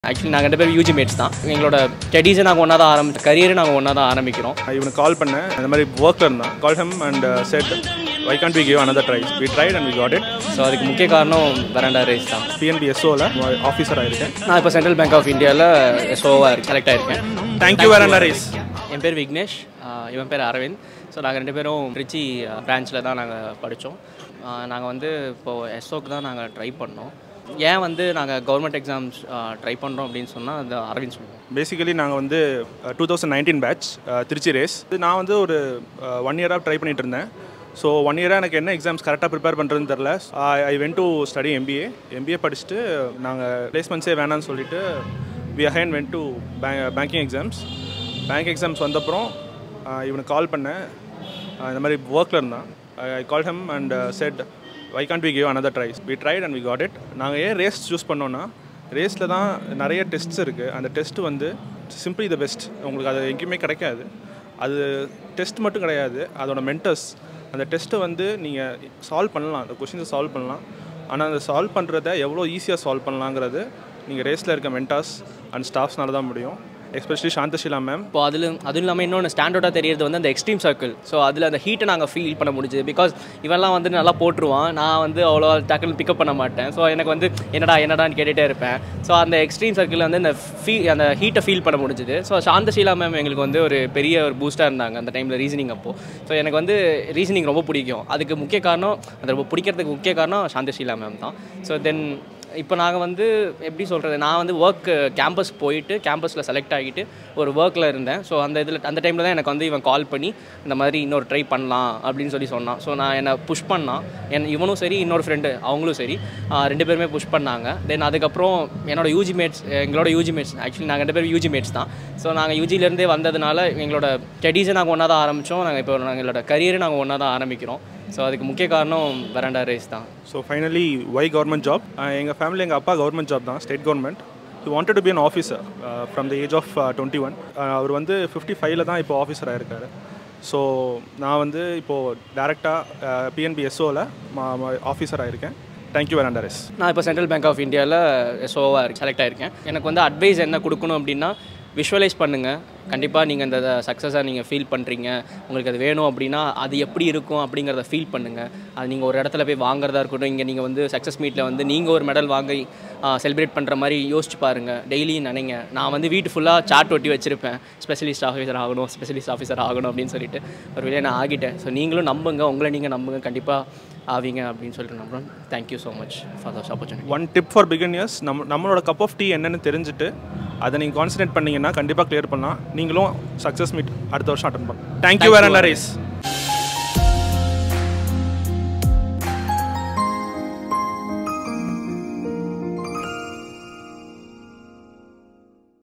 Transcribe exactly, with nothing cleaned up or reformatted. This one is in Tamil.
ஆக்சுவலி நாங்கள் ரெண்டு பேரும் யூஜி மேட்ஸ் தான். எங்களோட ஸ்டடீஸை நாங்கள் ஒன்றா தான் ஆரம்பி கரியரை நாங்கள் ஒன்றா தான் ஆரம்பிக்கிறோம். இவனுக்கு கால் பண்ணேன், இந்த மாதிரி ஒர்க்கில் இருந்தான். Call him and said why can't we give another try. We tried and we got it. So அதுக்கு முக்கிய காரணம் வெராண்டா ரேஸ் தான். பிஎன்பி எஸ்ஓவில் ஆஃபீஸராக இருக்கேன். நான் இப்போ சென்ட்ரல் பேங்க் ஆஃப் இந்தியாவில் எஸ்ஓவாக செலக்ட் ஆகிருக்கேன். Thank you Veranda Race. என் பேர் விக்னேஷ், இவன் பேர் அரவிந்த். ஸோ நாங்கள் ரெண்டு பேரும் ட்ரிச்சி பிரான்ச்சில் தான் நாங்கள் படித்தோம். நாங்கள் வந்து இப்போது எஸ்ஓக்கு தான் நாங்கள் ட்ரை பண்ணோம். ஏன் வந்து நாங்கள் கவர்மெண்ட் எக்ஸாம்ஸ் ட்ரை பண்ணுறோம் அப்படின்னு சொன்னால் அது அரவிந்த் சொல்லுவோம். பேசிக்கலி நாங்கள் வந்து two thousand nineteen batch Trichy Race. நான் வந்து ஒரு ஒன் இயராக ட்ரை பண்ணிகிட்டு இருந்தேன். ஸோ ஒன் இயராக எனக்கு என்ன எக்ஸாம்ஸ் கரெக்டாக ப்ரிப்பேர் பண்ணுறதுன்னு தெரில. I went to study MBA. MBA படிச்சுட்டு நாங்கள் பிளேஸ்மெண்ட்ஸே வேணான்னு சொல்லிவிட்டு we again went to bank banking exams. Bank exams வந்தப்புறம் இவனுக்கு கால் பண்ணேன், இந்த மாதிரி ஒர்க்கில் இருந்தான். I call him and said why can't we give another try. We tried and we got it. நாங்கள் ஏன் ரேஸ் சூஸ் பண்ணோன்னா, ரேஸில் தான் நிறைய டெஸ்ட்ஸ் இருக்குது. அந்த டெஸ்ட்டு வந்து சிம்பிளி த பெஸ்ட். உங்களுக்கு அது எங்கேயுமே கிடைக்காது. அது டெஸ்ட் மட்டும் கிடையாது, அதோட மென்டர்ஸ். அந்த டெஸ்ட்டை வந்து நீங்கள் சால்வ் பண்ணலாம், அந்த கொஷின்ஸை சால்வ் பண்ணலாம். ஆனால் அந்த சால்வ் பண்ணுறத எவ்வளோ ஈஸியாக சால்வ் பண்ணலாங்கிறது நீங்கள் ரேஸில் இருக்க மென்டார்ஸ் அண்ட் ஸ்டாஃப்ஸ்னால தான் முடியும். Especially Santhasheela ma'am. இப்போ அதில் அதுவும் இல்லாமல் இன்னொன்று ஸ்டாண்டர்டாக தெரியுறது வந்து அந்த எக்ஸ்ட்ரீம் சர்க்கிள். ஸோ அதில் அந்த ஹீட்டை நாங்கள் ஃபீல் பண்ண முடிஞ்சுது. பிகாஸ் இவெல்லாம் வந்து நல்லா போட்டுருவான், நான் வந்து அவ்வளோ டக்குன்னு பிக்கப் பண்ண மாட்டேன். ஸோ எனக்கு வந்து என்னடா என்னடான்னு கேட்டுகிட்டே இருப்பேன். ஸோ அந்த எக்ஸ்ட்ரீம் சர்க்கிளில் வந்து அந்த ஃபீ அந்த ஹீட்டை ஃபீல் பண்ண முடிஞ்சுது. ஸோ சாந்தஷீலா மேம் எங்களுக்கு வந்து ஒரு பெரிய ஒரு பூஸ்டாக இருந்தாங்க அந்த டைமில் ரீசனிங் அப்போது. ஸோ எனக்கு வந்து ரீசனிங் ரொம்ப பிடிக்கும். அதுக்கு முக்கிய காரணம், அது ரொம்ப பிடிக்கிறதுக்கு முக்கிய காரணம் சாந்தஷீலா மேம் தான். ஸோ தென் இப்போ நாங்கள் வந்து எப்படி சொல்கிறது, நான் வந்து ஒர்க் கேம்பஸ் போயிட்டு கேம்பஸில் செலக்ட் ஆகிட்டு ஒரு ஒர்க்கில் இருந்தேன். ஸோ அந்த இதில் அந்த டைமில் தான் எனக்கு வந்து இவன் கால் பண்ணி இந்த மாதிரி இன்னொரு ட்ரை பண்ணலாம் அப்படின்னு சொல்லி சொன்னான். ஸோ நான் என்னை புஷ் பண்ணான். என் இவனும் சரி, இன்னொரு ஃப்ரெண்டு அவங்களும் சரி, ரெண்டு பேருமே புஷ் பண்ணாங்க. தென் அதுக்கப்புறம் என்னோடய யூஜி மேட்ஸ் எங்களோட யூஜி மேட்ஸ் ஆக்சுவலி நாங்கள் ரெண்டு பேரும் யூஜி மேட்ஸ் தான். ஸோ நாங்கள் யூஜிலேருந்தே வந்ததுனால எங்களோட ஸ்டடீஸை நாங்கள் ஒன்றா தான் ஆரம்பித்தோம். நாங்கள் இப்போ நாங்கள் எங்களோட கரியரை நாங்கள் ஒன்றா தான் ஆரம்பிக்கிறோம். ஸோ அதுக்கு முக்கிய காரணம் வெராண்டா ரேஸ் தான். So finally why government job. எங்கள் ஃபேமிலி, எங்கள் அப்பா கவர்மெண்ட் ஜாப் தான், state government. He wanted to be an officer from the age of twenty one. அவர் வந்து ஃபிஃப்டி ஃபைவ்ல தான் இப்போ ஆஃபீஸராக இருக்கார். ஸோ நான் வந்து இப்போது டேரெக்டாக பிஎன்பி எஸ்ஓவில் ஆஃபீஸராக இருக்கேன். Thank you Veranda Race. நான் இப்போ சென்ட்ரல் பேங்க் ஆஃப் இந்தியாவில் எஸ்ஓவாக செலக்ட் ஆகிருக்கேன். எனக்கு வந்து அட்வைஸ் என்ன கொடுக்கணும் அப்படின்னா, விஷுவலைஸ் பண்ணுங்கள். கண்டிப்பாக நீங்கள் இந்த சக்ஸஸாக நீங்கள் ஃபீல் பண்ணுறீங்க, உங்களுக்கு அது வேணும் அப்படின்னா அது எப்படி இருக்கும் அப்படிங்கிறத ஃபீல் பண்ணுங்கள். அது நீங்கள் ஒரு இடத்துல போய் வாங்குறதா இருக்கட்டும், இங்கே நீங்கள் வந்து சக்ஸஸ் மீட்டில் வந்து நீங்கள் ஒரு மெடல் வாங்கி செலிப்ரேட் பண்ணுற மாதிரி யோசிச்சு பாருங்கள். டெய்லி நினைங்க. நான் வந்து வீட்டு ஃபுல்லாக சார்ட் ஒட்டி வச்சுருப்பேன், ஸ்பெஷலிஸ்ட் ஆஃபீஸர் ஆகணும் ஸ்பெஷலிஸ்ட் ஆஃபீஸர் ஆகணும் அப்படின்னு சொல்லிட்டு. ஒரு வேலையை நான் ஆகிட்டேன். ஸோ நீங்களும் நம்புங்க, உங்களை நீங்கள் நம்புங்க, கண்டிப்பாக ஆவீங்க அப்படின்னு சொல்லிட்டு நம்புகிறோம். Thank you so much for this opportunity. One tip for beginners, நம்ம நம்மளோட கப் ஆஃப் டீ என்னென்னு தெரிஞ்சுட்டு அதை நீங்கள் கான்சன்ட்ரேட் பண்ணிங்கன்னா கண்டிப்பாக கிளியர் பண்ணலாம். நீங்களும் சக்ஸஸ் மீட் அடுத்த வருஷம் அட்டன் பண்ணலாம். Thank you Veranda race.